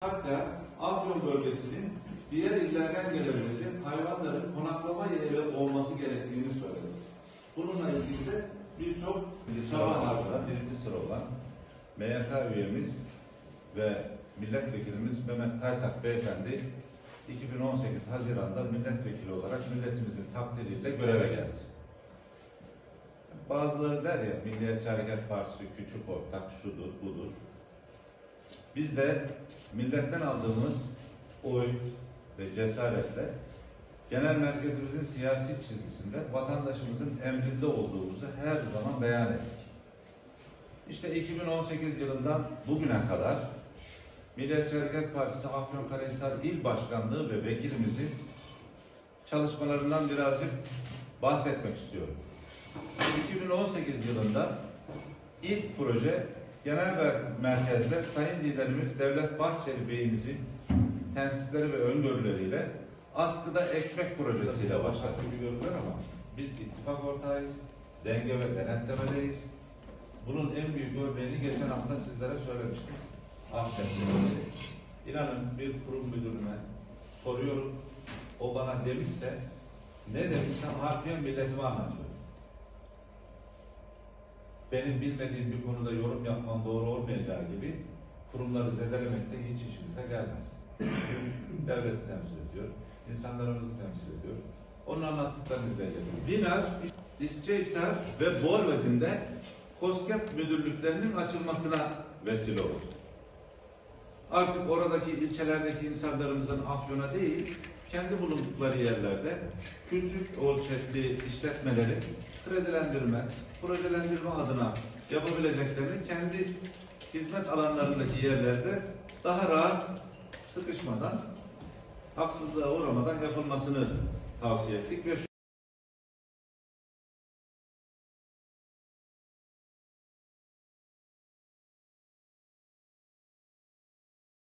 Hatta Afyon bölgesinin diğer illerden gelebilecek hayvanların konaklama yeri olması gerektiğini söyledi. Bununla ilgili de birçok birinci sıra olan MYK üyemiz ve milletvekilimiz Mehmet Taytak Beyefendi 2018 Haziran'da milletvekili olarak milletimizin takdiriyle göreve geldi. Bazıları der ya, Milliyetçi Hareket Partisi küçük ortak, şudur, budur. Biz de milletten aldığımız oy ve cesaretle genel merkezimizin siyasi çizgisinde vatandaşımızın emrinde olduğumuzu her zaman beyan ettik. İşte 2018 yılından bugüne kadar Milliyetçi Hareket Partisi Afyonkarahisar İl Başkanlığı ve vekilimizin çalışmalarından birazcık bahsetmek istiyorum. 2018 yılında ilk proje genel merkezde Sayın Liderimiz Devlet Bahçeli Bey'imizin tensipleri ve öngörüleriyle askıda ekmek projesiyle başladı gibi görünüyor ama biz ittifak ortağıyız, denge ve denetlemedeyiz. Bunun en büyük örneğini geçen hafta sizlere söylemiştim. İnanın bir kurum müdürüne soruyorum, o bana demişse, ne demişsem harfiyen milletime anlatıyorum. Benim bilmediğim bir konuda yorum yapmam doğru olmayacağı gibi kurumları zedelemek de hiç işimize gelmez. Devleti temsil ediyor, insanlarımızı temsil ediyor. Onun anlattıklarını belirliyor. Dinar, İsçehisar ve Bolvedin'de KOSGEB müdürlüklerinin açılmasına vesile oldu. Artık oradaki ilçelerdeki insanlarımızın Afyon'a değil, kendi bulundukları yerlerde küçük ölçekli işletmeleri kredilendirme, projelendirme adına yapabileceklerini kendi hizmet alanlarındaki yerlerde daha rahat, sıkışmadan, haksızlığa uğramadan yapılmasını tavsiye ettik ve